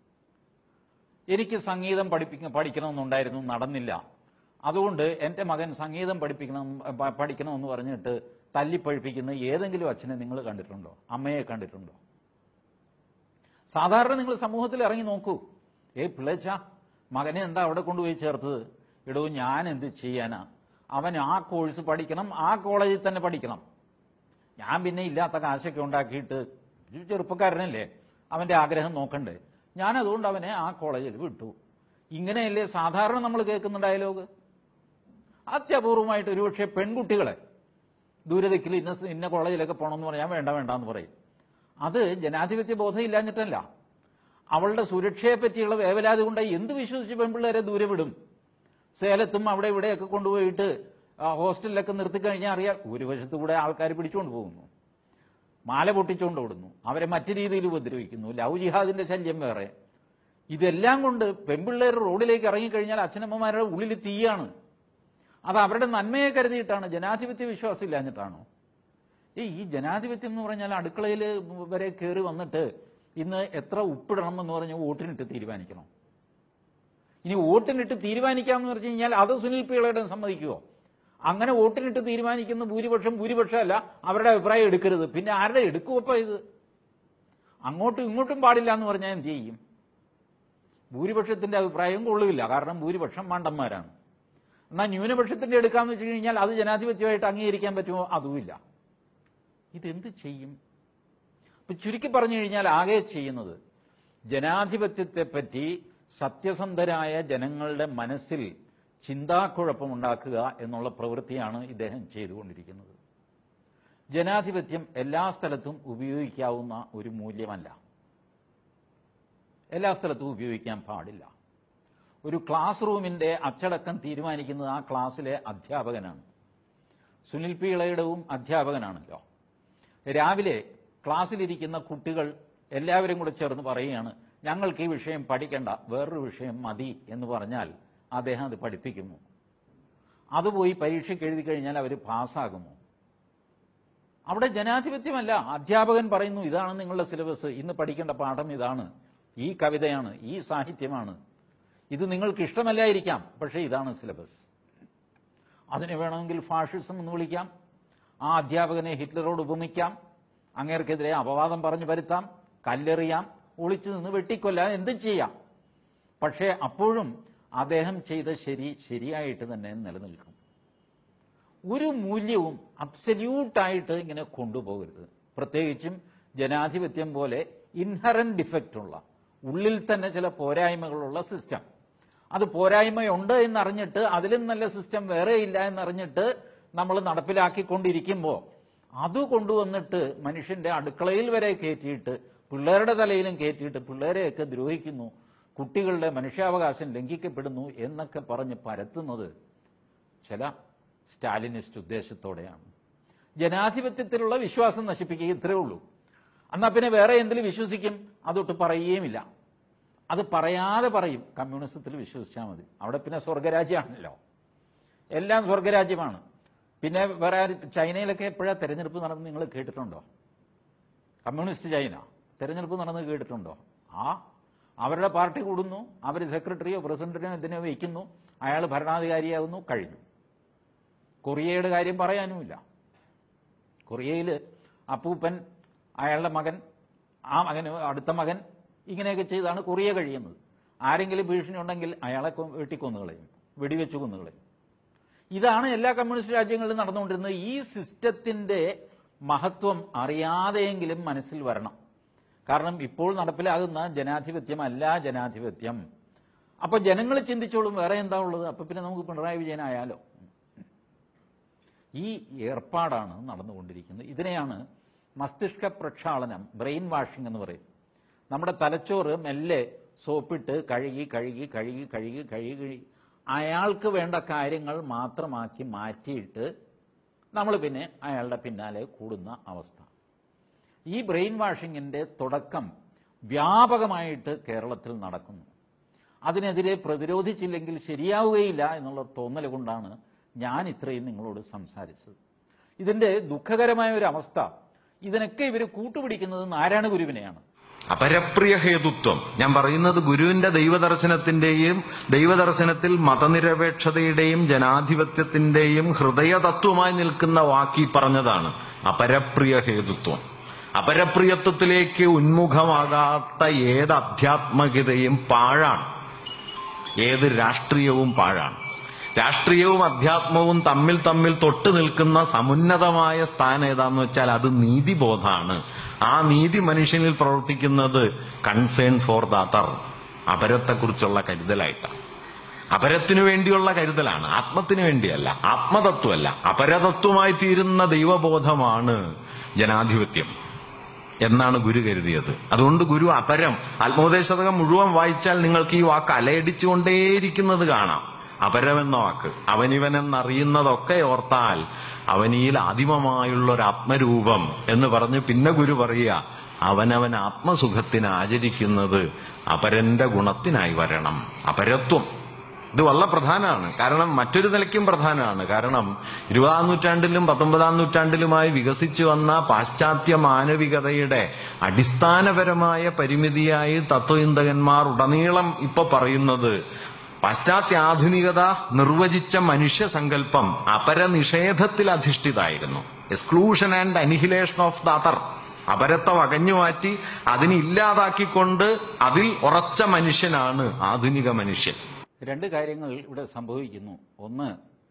എനിക്ക് സംഗീതം പഠിക്കണമെന്നുണ്ടായിരുന്നു, നടന്നില്ല. അതുകൊണ്ട് എൻ്റെ മകൻ സംഗീതം പഠിക്കണമെന്ന് പറഞ്ഞിട്ട് തല്ലിപ്പഴിപ്പിക്കുന്ന ഏതെങ്കിലും അച്ഛനെ നിങ്ങൾ കണ്ടിട്ടുണ്ടോ? അമ്മയെ കണ്ടിട്ടുണ്ടോ? സാധാരണ നിങ്ങൾ സമൂഹത്തിൽ ഇറങ്ങി നോക്കൂ. പിള്ളേച്ച, മകനെ എന്താ അവിടെ കൊണ്ടുപോയി ചേർത്തത്? ഇടൂ, ഞാൻ എന്ത് ചെയ്യാനാ? അവൻ ആ കോഴ്സ് പഠിക്കണം, ആ കോളേജിൽ തന്നെ പഠിക്കണം. ഞാൻ പിന്നെ ഇല്ലാത്ത കാശൊക്കെ ഉണ്ടാക്കിയിട്ട്, ചെറുപ്പക്കാരനല്ലേ, അവന്റെ ആഗ്രഹം നോക്കണ്ടേ? ഞാനതുകൊണ്ട് അവനെ ആ കോളേജിൽ വിട്ടു. ഇങ്ങനെയല്ലേ സാധാരണ നമ്മൾ കേൾക്കുന്ന ഡയലോഗ്? അത്യപൂർവമായിട്ട് ഒരുപക്ഷെ പെൺകുട്ടികളെ ദൂരദിക്കിൽ ഇന്ന കോളേജിലൊക്കെ പോകണമെന്ന് പറഞ്ഞാൽ വേണ്ട എന്ന് പറയും. അത് ജനാധിപത്യ ബോധം ഇല്ലാഞ്ഞിട്ടല്ല, അവളുടെ സുരക്ഷയെ പറ്റിയുള്ള വേവലാതി കൊണ്ടായി. എന്ത് വിശ്വസിച്ച് പെൺപിള്ളേരെ ദൂരെ വിടും? സേലത്തും അവിടെ ഇവിടെയൊക്കെ കൊണ്ടുപോയിട്ട് ഹോസ്റ്റലിലൊക്കെ നിർത്തിക്കഴിഞ്ഞാൽ അറിയാം, ഒരു വശത്ത് കൂടെ ആൾക്കാർ പിടിച്ചുകൊണ്ട് പോകുന്നു, മാല പൊട്ടിച്ചുകൊണ്ട് ഓടുന്നു, അവരെ മറ്റു രീതിയിൽ ഉപദ്രവിക്കുന്നു, ലവ് ജിഹാദിന്റെ ശല്യം വേറെ. ഇതെല്ലാം കൊണ്ട് പെൺപിള്ളേർ റോഡിലേക്ക് ഇറങ്ങിക്കഴിഞ്ഞാൽ അച്ഛനമ്മമാരുടെ ഉള്ളിൽ തീയാണ്. അത് അവരുടെ നന്മയെ കരുതിയിട്ടാണ്. ജനാധിപത്യ വിശ്വാസം ഇല്ലാഞ്ഞിട്ടാണോ? ഈ ജനാധിപത്യം എന്ന് പറഞ്ഞാൽ അടുക്കളയിൽ വരെ കയറി വന്നിട്ട് ഇന്ന് എത്ര ഉപ്പിടണം എന്ന് പറഞ്ഞ് വോട്ടിനിട്ട് തീരുമാനിക്കണം. ഇനി വോട്ടിനിട്ട് തീരുമാനിക്കാമെന്ന് പറഞ്ഞു കഴിഞ്ഞാൽ അത് സുനിൽ പിള്ളയുടെ സമ്മതിക്കുമോ? അങ്ങനെ വോട്ടിനിട്ട് തീരുമാനിക്കുന്ന ഭൂരിപക്ഷമല്ല, അവരുടെ അഭിപ്രായം എടുക്കരുത്. പിന്നെ ആരുടെ എടുക്കുമപ്പോ ഇത്? അങ്ങോട്ടും ഇങ്ങോട്ടും പാടില്ല എന്ന് പറഞ്ഞാൽ എന്ത് ചെയ്യും? ഭൂരിപക്ഷത്തിന്റെ അഭിപ്രായം കൊള്ളുകയില്ല, കാരണം ഭൂരിപക്ഷം മണ്ടന്മാരാണ്. എന്നാൽ ന്യൂനപക്ഷത്തിന്റെ എടുക്കാന്ന് വെച്ച് കഴിഞ്ഞാൽ അത് ജനാധിപത്യമായിട്ട് അംഗീകരിക്കാൻ പറ്റുമോ? അതുമില്ല. ഇതെന്ത് ചെയ്യും? ഇപ്പൊ ചുരുക്കി പറഞ്ഞു കഴിഞ്ഞാൽ ആകെ ചെയ്യുന്നത് ജനാധിപത്യത്തെപ്പറ്റി സത്യസന്ധരായ ജനങ്ങളുടെ മനസ്സിൽ ചിന്താക്കുഴപ്പമുണ്ടാക്കുക എന്നുള്ള പ്രവൃത്തിയാണ് ഇദ്ദേഹം ചെയ്തുകൊണ്ടിരിക്കുന്നത്. ജനാധിപത്യം എല്ലാ സ്ഥലത്തും ഉപയോഗിക്കാവുന്ന ഒരു മൂല്യമല്ല, എല്ലാ സ്ഥലത്തും ഉപയോഗിക്കാൻ പാടില്ല. ഒരു ക്ലാസ് റൂമിന്റെ അച്ചടക്കം തീരുമാനിക്കുന്നത് ആ ക്ലാസ്സിലെ അധ്യാപകനാണ്. സുനിൽ പി ഇളയിടവും അധ്യാപകനാണല്ലോ. രാവിലെ ക്ലാസ്സിലിരിക്കുന്ന കുട്ടികൾ എല്ലാവരും കൂടെ ചേർന്ന് പറയുകയാണ്, ഞങ്ങൾക്ക് ഈ വിഷയം പഠിക്കേണ്ട, വേറൊരു വിഷയം മതി എന്ന് പറഞ്ഞാൽ അദ്ദേഹം അത് പഠിപ്പിക്കുമോ? അത് പോയി പരീക്ഷയ്ക്ക് എഴുതി കഴിഞ്ഞാൽ അവർ പാസ്സാകുമോ? അവിടെ ജനാധിപത്യമല്ല. അധ്യാപകൻ പറയുന്നു, ഇതാണ് നിങ്ങളുടെ സിലബസ്, ഇന്ന് പഠിക്കേണ്ട പാഠം ഇതാണ്, ഈ കവിതയാണ്, ഈ സാഹിത്യമാണ്, ഇത് നിങ്ങൾക്ക് ഇഷ്ടമല്ലായിരിക്കാം, പക്ഷേ ഇതാണ് സിലബസ്. അതിനെ വേണമെങ്കിൽ ഫാഷിസം എന്ന് വിളിക്കാം, ആ അധ്യാപകനെ ഹിറ്റ്ലറോട് ഉപമിക്കാം, അങ്ങേർക്കെതിരെ അപവാദം പറഞ്ഞു വരുത്താം, കല്ലെറിയാം, ഒളിച്ചു നിന്ന് വെട്ടിക്കൊല്ലാൻ, എന്തും ചെയ്യാം. പക്ഷേ അപ്പോഴും അദ്ദേഹം ചെയ്ത ശരിയായിട്ട് തന്നെ നിലനിൽക്കും. ഒരു മൂല്യവും അബ്സല്യൂട്ടായിട്ട് ഇങ്ങനെ കൊണ്ടുപോകരുത്. പ്രത്യേകിച്ചും ജനാധിപത്യം പോലെ ഇൻഹറന്റ് ഡിഫക്റ്റ് ഉള്ള, ഉള്ളിൽ തന്നെ ചില പോരായ്മകളുള്ള സിസ്റ്റം. അത് പോരായ്മയുണ്ട് എന്നറിഞ്ഞിട്ട് അതിലും നല്ല സിസ്റ്റം വേറെ ഇല്ല എന്നറിഞ്ഞിട്ട് നമ്മൾ നടപ്പിലാക്കിക്കൊണ്ടിരിക്കുമ്പോൾ അത് കൊണ്ടുവന്നിട്ട് മനുഷ്യന്റെ അടുക്കളയിൽ വരെ കയറ്റിയിട്ട് പിള്ളേരുടെ തലയിലും കയറ്റിയിട്ട് പിള്ളേരെയൊക്കെ ദ്രോഹിക്കുന്നു, കുട്ടികളുടെ മനുഷ്യാവകാശം ലംഘിക്കപ്പെടുന്നു എന്നൊക്കെ പറഞ്ഞ് പരത്തുന്നത് ചില സ്റ്റാലിനിസ്റ്റ് ഉദ്ദേശത്തോടെയാണ്. ജനാധിപത്യത്തിലുള്ള വിശ്വാസം നശിപ്പിക്കുക, ഇത്രയേ ഉള്ളൂ. എന്നാൽ പിന്നെ വേറെ എന്തിലും വിശ്വസിക്കും? അതൊട്ട് പറയുകയുമില്ല. അത് പറയാതെ പറയും, കമ്മ്യൂണിസത്തിൽ വിശ്വസിച്ചാൽ മതി, അവിടെ പിന്നെ സ്വർഗരാജ്യമാണല്ലോ, എല്ലാം സ്വർഗരാജ്യമാണ്. പിന്നെ വേറെ ചൈനയിലൊക്കെ എപ്പോഴാണ് തെരഞ്ഞെടുപ്പ് നടന്ന് നിങ്ങൾ കേട്ടിട്ടുണ്ടോ? കമ്മ്യൂണിസ്റ്റ് ചൈന തെരഞ്ഞെടുപ്പ് നടന്ന് കേട്ടിട്ടുണ്ടോ? അവരുടെ പാർട്ടി കൂടുന്നു, അവർ സെക്രട്ടറിയോ പ്രസിഡന്റിനോ ഇതിനെ വയ്ക്കുന്നു, അയാൾ ഭരണാധികാരിയാകുന്നു, കഴിഞ്ഞു. കൊറിയയുടെ കാര്യം പറയാനുമില്ല. കൊറിയയിൽ അപ്പൂപ്പൻ, അയാളുടെ മകൻ, ആ മകന് അടുത്ത മകൻ, ഇങ്ങനെയൊക്കെ ചെയ്താണ് കൊറിയ കഴിയുന്നത്. ആരെങ്കിലും ഭീഷണി ഉണ്ടെങ്കിൽ അയാളെ വെട്ടിക്കൊന്നുകളയും, വെടിവെച്ച് കൊന്നുകളയും. ഇതാണ് എല്ലാ കമ്മ്യൂണിസ്റ്റ് രാജ്യങ്ങളിലും നടന്നുകൊണ്ടിരുന്നത്. ഈ സിസ്റ്റത്തിന്റെ മഹത്വം അറിയാതെയെങ്കിലും മനസ്സിൽ വരണം. കാരണം ഇപ്പോൾ നടപ്പിലാകുന്ന ജനാധിപത്യമല്ല ജനാധിപത്യം. അപ്പൊ ജനങ്ങൾ ചിന്തിച്ചോളും, വേറെ എന്താ ഉള്ളത്, അപ്പൊ പിന്നെ നമുക്ക് പിണറായി വിജയനായാലോ. ഈ ഏർപ്പാടാണ് നടന്നുകൊണ്ടിരിക്കുന്നത്. ഇതിനെയാണ് മസ്തിഷ്ക പ്രക്ഷാളനം, ബ്രെയിൻ വാഷിംഗ് എന്ന് പറയും. നമ്മുടെ തലച്ചോറ് മെല്ലെ സോപ്പിട്ട് കഴുകി കഴുകി കഴുകി കഴുകി കഴുകി കഴുകി അയാൾക്ക് വേണ്ട കാര്യങ്ങൾ മാത്രമാക്കി മാറ്റിയിട്ട് നമ്മൾ പിന്നെ അയാളുടെ പിന്നാലെ കൂടുന്ന അവസ്ഥ. ഈ ബ്രെയിൻ വാഷിങ്ങിന്റെ തുടക്കം വ്യാപകമായിട്ട് കേരളത്തിൽ നടക്കുന്നു. അതിനെതിരെ പ്രതിരോധിച്ചില്ലെങ്കിൽ ശരിയാവുകയില്ല എന്നുള്ള തോന്നൽ കൊണ്ടാണ് ഞാൻ ഇത്രയും നിങ്ങളോട് സംസാരിച്ചത്. ഇതിന്റെ ദുഃഖകരമായ ഒരു അവസ്ഥ, ഇതിനൊക്കെ ഇവർ കൂട്ടുപിടിക്കുന്നത് നാരായണ ഗുരുവിനെയാണ്. അപരപ്രിയ ഹേതുത്വം, ഞാൻ പറയുന്നത് ഗുരുവിന്റെ ദൈവദർശനത്തിന്റെയും ദൈവദർശനത്തിൽ മതനിരപേക്ഷതയുടെയും ജനാധിപത്യത്തിന്റെയും ഹൃദയതത്വമായി നിൽക്കുന്ന വാക്കി പറഞ്ഞതാണ്. അപരപ്രിയ ഹേതുത്വം. അപരപ്രിയത്വത്തിലേക്ക് ഉന്മുഖമാകാത്ത ഏത് അധ്യാത്മകതയും പാഴാണ്, ഏത് രാഷ്ട്രീയവും പാഴാണ്. രാഷ്ട്രീയവും അധ്യാത്മവും തമ്മിൽ തൊട്ടു നിൽക്കുന്ന സമുന്നതമായ സ്ഥാനം ഏതാന്ന് വെച്ചാൽ അത് നീതിബോധമാണ്. ആ നീതി മനുഷ്യനിൽ പ്രവർത്തിക്കുന്നത് കൺസേൺ ഫോർ ദ അതർ, അപരത്തെക്കുറിച്ചുള്ള കരുതലായിട്ടാണ്. അപരത്തിനു വേണ്ടിയുള്ള കരുതലാണ്, ആത്മത്തിനു വേണ്ടിയല്ല, ആത്മതത്വമല്ല. അപരതത്വമായി തീരുന്ന ദൈവബോധമാണ് ജനാധിപത്യം എന്നാണ് ഗുരു കരുതിയത്. അതുകൊണ്ട് ഗുരു അപരം, ആത്മോപദേശതകം മുഴുവൻ വായിച്ചാൽ നിങ്ങൾക്ക് ഈ വാക്ക് അലയടിച്ചുകൊണ്ടേയിരിക്കുന്നത് കാണാം. അപരമെന്ന വാക്ക്, അവനിവനെന്നറിയുന്നതൊക്കെ ഓർത്താൽ അവനിയിൽ ആദിമമായുള്ള ഒരു ആത്മരൂപം എന്ന് പറഞ്ഞ് പിന്നെ ഗുരു പറയുക, അവനവൻ ആത്മസുഖത്തിന് ആചരിക്കുന്നത് അപരന്റെ ഗുണത്തിനായി വരണം. അപരത്വം ഇത് വളരെ പ്രധാനമാണ്. കാരണം മറ്റൊരു നിലയ്ക്കും പ്രധാനമാണ്. കാരണം 20-ാം നൂറ്റാണ്ടിലും 19-ാം നൂറ്റാണ്ടിലുമായി വികസിച്ചു വന്ന പാശ്ചാത്യ മാനവികതയുടെ അടിസ്ഥാനപരമായ പരിമിതിയായി തത്വചിന്തകന്മാർ ഉടനീളം ഇപ്പൊ പറയുന്നത്, പാശ്ചാത്യ ആധുനികത നിർവചിച്ച മനുഷ്യ സങ്കല്പം അപരനിഷേധത്തിൽ അധിഷ്ഠിതായിരുന്നു. Exclusion and annihilation of the other. അപരത്തെ വകഞ്ഞുമാറ്റി അതിനെ ഇല്ലാതാക്കിക്കൊണ്ട് അതിൽ ഉറച്ച മനുഷ്യനാണ് ആധുനിക മനുഷ്യൻ. രണ്ട് കാര്യങ്ങൾ ഇവിടെ സംഭവിക്കുന്നു. ഒന്ന്,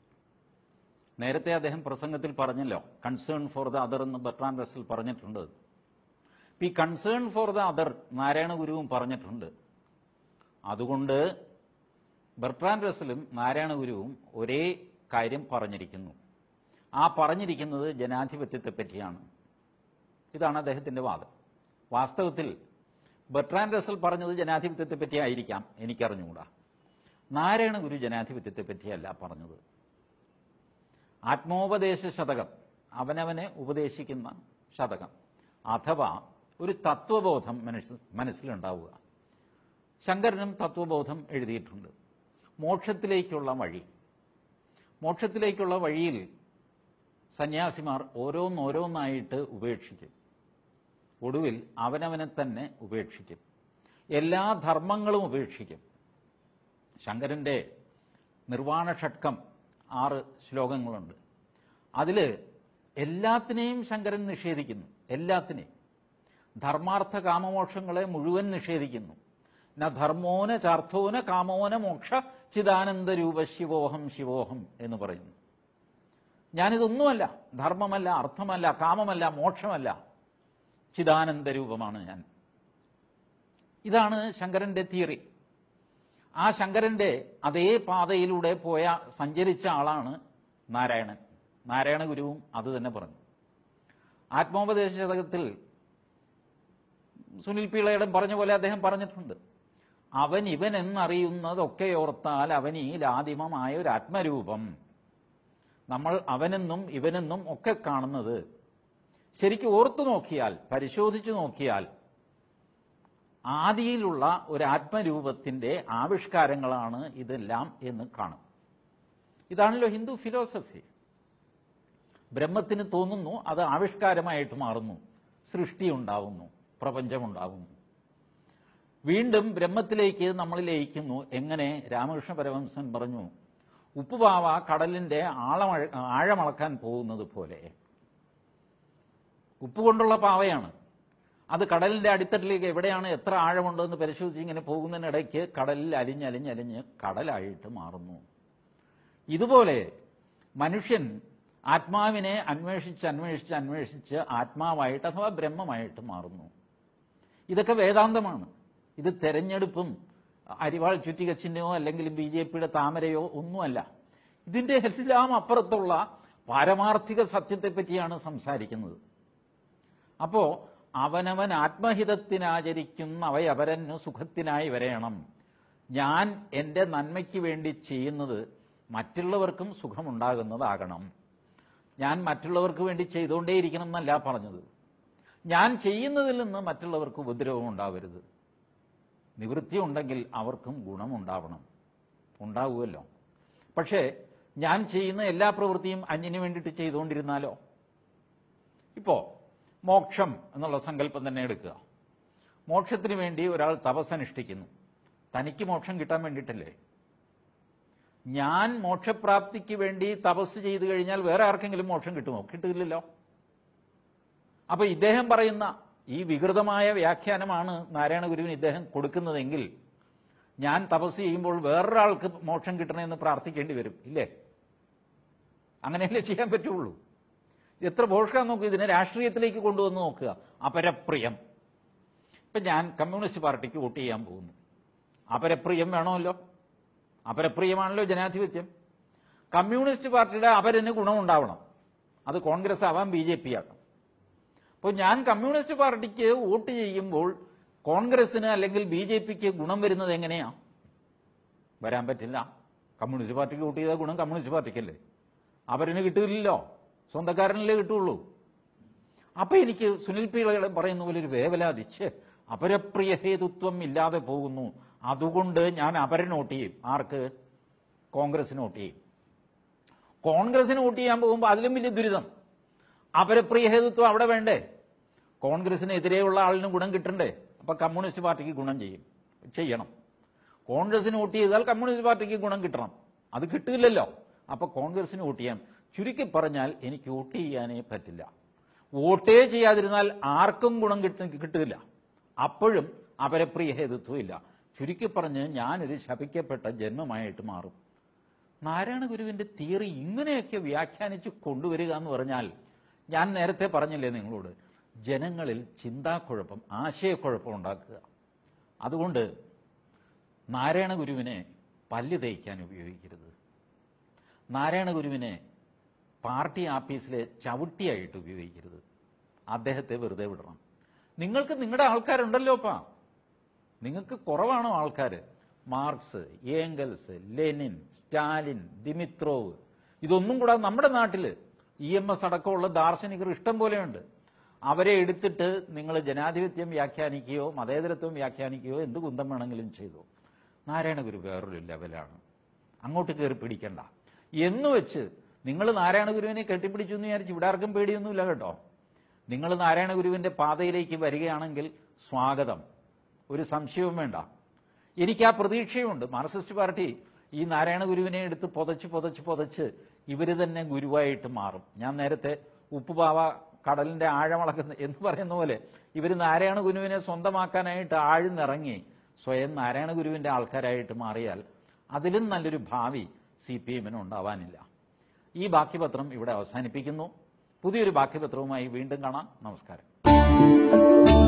നേരത്തെ അദ്ദേഹം പ്രസംഗത്തിൽ പറഞ്ഞല്ലോ, കൺസേൺ ഫോർ ദ അതർ എന്ന് ബർട്രാൻഡ് റസ്സൽ പറഞ്ഞിട്ടുണ്ട്. ഈ concern for the other Narayana ഗുരുവും പറഞ്ഞിട്ടുണ്ട്. അതുകൊണ്ട് ബർട്രാൻഡ് റസ്സലും നാരായണ ഗുരുവും ഒരേ കാര്യം പറഞ്ഞിരിക്കുന്നു. ആ പറഞ്ഞിരിക്കുന്നത് ജനാധിപത്യത്തെ പറ്റിയാണ്. ഇതാണ് അദ്ദേഹത്തിന്റെ വാദം. വാസ്തവത്തിൽ ബർട്രാൻഡ് റസ്സൽ പറഞ്ഞത് ജനാധിപത്യത്തെ പറ്റി ആയിരിക്കാം, എനിക്കറിഞ്ഞുകൂടാ. നാരായണ ഗുരു ജനാധിപത്യത്തെ പറ്റിയല്ല പറഞ്ഞത്. ആത്മോപദേശ ശതകം, അവനവനെ ഉപദേശിക്കുന്ന ശതകം, അഥവാ ഒരു തത്വബോധം മനസ്സിലുണ്ടാവുക. ശങ്കരനും തത്വബോധം എഴുതിയിട്ടുണ്ട്. മോക്ഷത്തിലേക്കുള്ള വഴി, മോക്ഷത്തിലേക്കുള്ള വഴിയിൽ സന്യാസിമാർ ഓരോന്നോരോന്നായിട്ട് ഉപേക്ഷിക്കും. ഒടുവിൽ അവനവനെ തന്നെ ഉപേക്ഷിക്കും. എല്ലാ ധർമ്മങ്ങളും ഉപേക്ഷിക്കും. ശങ്കരന്റെ നിർവാണ ഷട്കം 6 ശ്ലോകങ്ങളുണ്ട്. അതിൽ എല്ലാത്തിനെയും ശങ്കരൻ നിഷേധിക്കുന്നു. എല്ലാത്തിനെയും, ധർമാർത്ഥ കാമമോക്ഷങ്ങളെ മുഴുവൻ നിഷേധിക്കുന്നു. ന ധർമ്മോന ചാർത്ഥോന കാമോന മോക്ഷ ചിദാനന്ദ രൂപ ശിവോഹം ശിവോഹം എന്ന് പറയുന്നു. ഞാനിതൊന്നുമല്ല, ധർമ്മമല്ല, അർത്ഥമല്ല, കാമമല്ല, മോക്ഷമല്ല, ചിദാനന്ദ രൂപമാണ് ഞാൻ. ഇതാണ് ശങ്കരന്റെ തിയറി. ആ ശങ്കരന്റെ അതേ പാതയിലൂടെ സഞ്ചരിച്ച ആളാണ് നാരായണൻ. നാരായണ ഗുരുവും അത് തന്നെ പറഞ്ഞു. ആത്മോപദേശ ശതകത്തിൽ സുനിൽ പിള്ളയുടെ പറഞ്ഞ പോലെ അദ്ദേഹം പറഞ്ഞിട്ടുണ്ട്, അവൻ ഇവൻ എന്നറിയുന്നതൊക്കെ ഓർത്താൽ അവനിൽ ആദിമമായ ഒരു ആത്മരൂപം. നമ്മൾ അവനെന്നും ഇവനെന്നും ഒക്കെ കാണുന്നത് ശരിക്കും ഓർത്തു നോക്കിയാൽ, പരിശോധിച്ചു നോക്കിയാൽ ആദിയിലുള്ള ഒരു ആത്മരൂപത്തിന്റെ ആവിഷ്കാരങ്ങളാണ് ഇതെല്ലാം എന്ന് കാണും. ഇതാണല്ലോ ഹിന്ദു ഫിലോസഫി. ബ്രഹ്മത്തിന് തോന്നുന്നു, അത് ആവിഷ്കാരമായിട്ട് മാറുന്നു, സൃഷ്ടി ഉണ്ടാവുന്നു, പ്രപഞ്ചമുണ്ടാവുന്നു. വീണ്ടും ബ്രഹ്മത്തിലേക്ക് നമ്മൾ ലയിക്കുന്നു. എങ്ങനെ? രാമകൃഷ്ണ പരമഹംസൻ പറഞ്ഞു, ഉപ്പുപാവ കടലിന്റെ ആഴമളക്കാൻ പോകുന്നത് പോലെ. ഉപ്പ് കൊണ്ടുള്ള പാവയാണ്, അത് കടലിന്റെ അടിത്തട്ടിലേക്ക് എവിടെയാണ് എത്ര ആഴമുണ്ടെന്ന് പരിശോധിച്ച് ഇങ്ങനെ പോകുന്നതിനിടയ്ക്ക് കടലിൽ അലിഞ്ഞലിഞ്ഞലിഞ്ഞ് കടലായിട്ട് മാറുന്നു. ഇതുപോലെ മനുഷ്യൻ ആത്മാവിനെ അന്വേഷിച്ച് ആത്മാവായിട്ട് അഥവാ ബ്രഹ്മമായിട്ട് മാറുന്നു. ഇതൊക്കെ വേദാന്തമാണ്. ഇത് തെരഞ്ഞെടുപ്പും അരിവാൾ ചുറ്റികച്ചിന്റെയോ അല്ലെങ്കിൽ BJPയുടെ താമരയോ ഒന്നുമല്ല. ഇതിന്റെ എല്ലാം അപ്പുറത്തുള്ള പാരമാർത്ഥിക സത്യത്തെ പറ്റിയാണ് സംസാരിക്കുന്നത്. അപ്പോ അവനവൻ ആത്മഹിതത്തിനാചരിക്കുന്ന അവയപരന് സുഖത്തിനായി വരയണം. ഞാൻ എൻ്റെ നന്മയ്ക്ക് വേണ്ടി ചെയ്യുന്നത് മറ്റുള്ളവർക്കും സുഖമുണ്ടാകുന്നതാകണം. ഞാൻ മറ്റുള്ളവർക്ക് വേണ്ടി ചെയ്തുകൊണ്ടേയിരിക്കണം എന്നല്ല പറഞ്ഞത്. ഞാൻ ചെയ്യുന്നതിൽ നിന്ന് മറ്റുള്ളവർക്ക് ഉപദ്രവം ഉണ്ടാവരുത്. നിവൃത്തി ഉണ്ടെങ്കിൽ അവർക്കും ഗുണമുണ്ടാവണം, ഉണ്ടാവുമല്ലോ. പക്ഷേ ഞാൻ ചെയ്യുന്ന എല്ലാ പ്രവൃത്തിയും അന്യന് വേണ്ടിയിട്ട് ചെയ്തുകൊണ്ടിരുന്നാലോ? ഇപ്പോ മോക്ഷം എന്നുള്ള സങ്കല്പം തന്നെ എടുക്കുക. മോക്ഷത്തിന് വേണ്ടി ഒരാൾ തപസ്സനുഷ്ഠിക്കുന്നു. തനിക്ക് മോക്ഷം കിട്ടാൻ വേണ്ടിയിട്ടല്ലേ? ഞാൻ മോക്ഷപ്രാപ്തിക്ക് വേണ്ടി തപസ് ചെയ്തു കഴിഞ്ഞാൽ വേറെ ആർക്കെങ്കിലും മോക്ഷം കിട്ടുമോ? കിട്ടില്ലല്ലോ. അപ്പൊ ഇദ്ദേഹം പറയുന്ന ഈ വികൃതമായ വ്യാഖ്യാനമാണ് നാരായണ ഗുരുവിന് ഇദ്ദേഹം കൊടുക്കുന്നതെങ്കിൽ ഞാൻ തപസ് ചെയ്യുമ്പോൾ വേറൊരാൾക്ക് മോക്ഷം കിട്ടണമെന്ന് പ്രാർത്ഥിക്കേണ്ടി വരും, ഇല്ലേ? അങ്ങനെയല്ലേ ചെയ്യാൻ പറ്റുള്ളൂ. എത്ര ഭോഷ്കാന്ന് നോക്കുക. ഇതിനെ രാഷ്ട്രീയത്തിലേക്ക് കൊണ്ടുവന്ന് നോക്കുക. അപരപ്രിയം. ഇപ്പം ഞാൻ കമ്മ്യൂണിസ്റ്റ് പാർട്ടിക്ക് വോട്ട് ചെയ്യാൻ പോകുന്നു. അപരപ്രിയം വേണമല്ലോ. അപരപ്രിയമാണല്ലോ ജനാധിപത്യം. കമ്മ്യൂണിസ്റ്റ് പാർട്ടിയുടെ അപരന് ഗുണമുണ്ടാവണം. അത് കോൺഗ്രസ് ആവാം, BJP ആകാം. അപ്പോൾ ഞാൻ കമ്മ്യൂണിസ്റ്റ് പാർട്ടിക്ക് വോട്ട് ചെയ്യുമ്പോൾ കോൺഗ്രസിന് അല്ലെങ്കിൽ BJPക്ക് ഗുണം വരുന്നത് എങ്ങനെയാ? വരാൻ പറ്റില്ല. കമ്മ്യൂണിസ്റ്റ് പാർട്ടിക്ക് വോട്ട് ചെയ്താൽ ഗുണം കമ്മ്യൂണിസ്റ്റ് പാർട്ടിക്കല്ലേ, അവരിന് കിട്ടില്ലല്ലോ, സ്വന്തക്കാരനല്ലേ കിട്ടുള്ളൂ. അപ്പൊ എനിക്ക് സുനിൽ പി പറയുന്ന പോലെ ഒരു വേവലാതിച്ച് അപരപ്രിയ ഹേതുത്വം ഇല്ലാതെ പോകുന്നു. അതുകൊണ്ട് ഞാൻ അപരന് വോട്ട് ചെയ്യും. ആർക്ക്? കോൺഗ്രസിന് വോട്ട് ചെയ്യും. കോൺഗ്രസിന് വോട്ട് ചെയ്യാൻ പോകുമ്പോൾ അതിലും വലിയ ദുരിതം. അപരപ്രിയ ഹേതുത്വം അവിടെ വേണ്ടേ? കോൺഗ്രസിനെതിരെയുള്ള ആളിന് ഗുണം കിട്ടണ്ടേ? അപ്പൊ കമ്മ്യൂണിസ്റ്റ് പാർട്ടിക്ക് ഗുണം ചെയ്യണം. കോൺഗ്രസിന് വോട്ട് ചെയ്താൽ കമ്മ്യൂണിസ്റ്റ് പാർട്ടിക്ക് ഗുണം കിട്ടണം. അത് കിട്ടില്ലല്ലോ. അപ്പൊ കോൺഗ്രസിന് വോട്ട് ചെയ്യാം. ചുരുക്കി പറഞ്ഞാൽ എനിക്ക് വോട്ട് ചെയ്യാനേ പറ്റില്ല. വോട്ടേ ചെയ്യാതിരുന്നാൽ ആർക്കും ഗുണം കിട്ടില്ല. അപ്പോഴും അപരപ്രിയ ഹേതുത്വം ഇല്ല. ചുരുക്കി പറഞ്ഞ് ഞാനൊരു ശപിക്കപ്പെട്ട ജന്മമായിട്ട് മാറും. നാരായണ ഗുരുവിന്റെ തിയറി ഇങ്ങനെയൊക്കെ വ്യാഖ്യാനിച്ച് കൊണ്ടുവരിക എന്ന് പറഞ്ഞാൽ, ഞാൻ നേരത്തെ പറഞ്ഞില്ലേ നിങ്ങളോട്, ജനങ്ങളിൽ ചിന്താക്കുഴപ്പം, ആശയക്കുഴപ്പം ഉണ്ടാക്കുക. അതുകൊണ്ട് നാരായണ ഗുരുവിനെ പല്ല് തേയ്ക്കാൻ ഉപയോഗിക്കരുത്. നാരായണ ഗുരുവിനെ പാർട്ടി ആഫീസിലെ ചവിട്ടിയായിട്ട് ഉപയോഗിക്കരുത്. അദ്ദേഹത്തെ വെറുതെ വിടണം. നിങ്ങൾക്ക് നിങ്ങളുടെ ആൾക്കാരുണ്ടല്ലോപ്പാ. നിങ്ങൾക്ക് കുറവാണോ ആൾക്കാർ? Marx, Engels, Lenin, Stalin, Dimitrov, ഇതൊന്നും കൂടാതെ നമ്മുടെ നാട്ടിൽ EMS അടക്കമുള്ള ദാർശനികർ ഇഷ്ടം പോലെയുണ്ട്. അവരെ എടുത്തിട്ട് നിങ്ങൾ ജനാധിപത്യം വ്യാഖ്യാനിക്കുകയോ മതേതരത്വം വ്യാഖ്യാനിക്കുകയോ എന്ത് കുന്തം വേണമെങ്കിലും ചെയ്തു. നാരായണ ഗുരു വേറൊരു ലെവലാണ്. അങ്ങോട്ട് കയറി പിടിക്കണ്ട എന്ന് വെച്ച് നിങ്ങൾ നാരായണ ഗുരുവിനെ കെട്ടിപ്പിടിച്ചു എന്ന് വിചാരിച്ച് ഇവിടെ ആർക്കും പേടിയൊന്നുമില്ല കേട്ടോ. നിങ്ങൾ നാരായണ ഗുരുവിന്റെ പാതയിലേക്ക് വരികയാണെങ്കിൽ സ്വാഗതം, ഒരു സംശയവും വേണ്ട. എനിക്ക് ആ പ്രതീക്ഷയുണ്ട്. മാർക്സിസ്റ്റ് പാർട്ടി ഈ നാരായണ ഗുരുവിനെ എടുത്ത് പൊതച്ച് ഇവർ തന്നെ ഗുരുവായിട്ട് മാറും. ഞാൻ നേരത്തെ ഉപ്പുപാവ കടലിന്റെ ആഴമളക്കുന്ന എന്ന് പറയുന്ന പോലെ ഇവർ നാരായണ ഗുരുവിനെ സ്വന്തമാക്കാനായിട്ട് ആഴ്ന്നിറങ്ങി സ്വയം നാരായണ ഗുരുവിന്റെ ആൾക്കാരായിട്ട് മാറിയാൽ അതിലും നല്ലൊരു ഭാവി CPM-ന് ഉണ്ടാവാനില്ല. ഈ ബാക്കിപത്രം ഇവിടെ അവസാനിപ്പിക്കുന്നു. പുതിയൊരു ബാക്കിപത്രവുമായി വീണ്ടും കാണാം. നമസ്കാരം.